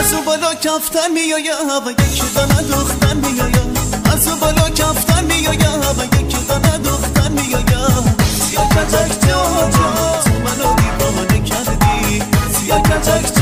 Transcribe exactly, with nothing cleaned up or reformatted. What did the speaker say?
از اون بالا کفتن میایم و یکی دانه دختر میایم از اون بالا کفتن میایم و یکی دانه دختر میایم سیاه کتک جا جا تو منو دیوانه کردی سیاه کتک